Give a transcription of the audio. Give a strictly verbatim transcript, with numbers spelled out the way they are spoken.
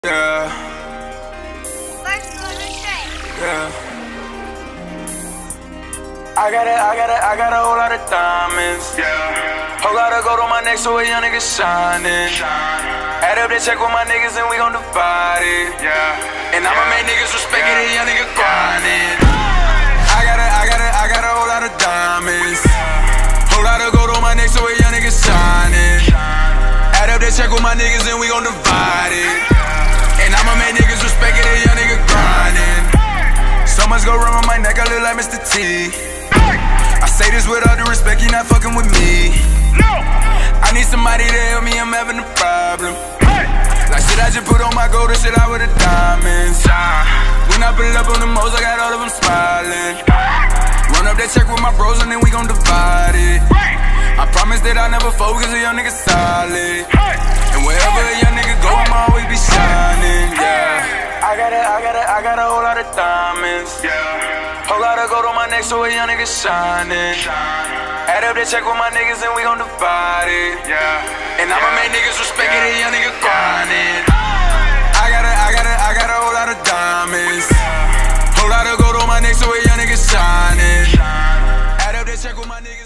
Yeah. First one to say. Yeah. I got a, I got a, I got a whole lot of diamonds. Yeah. Whole lot of gold on my neck, so a young nigga shining. Shine. Add up the check with my niggas and we gon' divide it. Yeah. And I'ma yeah. make niggas respect yeah. it, a young nigga grinding. I got a, I got a, I got a whole lot of diamonds. Whole lot of gold on my neck, so a young nigga shining. Add up the check with my niggas and we gon' divide it. And I'ma make niggas respect it, a young nigga grinding. So much go wrong on my neck, I look like Mister T. I say this with all due respect, you not fucking with me. I need somebody to help me, I'm having a problem. Like shit I just put on my gold and shit out with the diamonds. When I pull up on the most, I got all of them smiling. Run up that check with my bros and then we gon' divide it. I promise that I'll never fold cause a young nigga solid. And wherever a young nigga go, I'ma always be shining, yeah. I got a, I got a, I got a whole lot of diamonds. Yeah. Whole lot of gold on my neck, so a young nigga shining. Shine. Add up the check with my niggas and we gon' divide it. Yeah. And I'ma yeah. make niggas respect yeah. it, a young nigga grinding. I got a, I got a, I got a whole lot of diamonds. Whole lot of gold on my neck, so a young nigga shining. Add up the check with my niggas.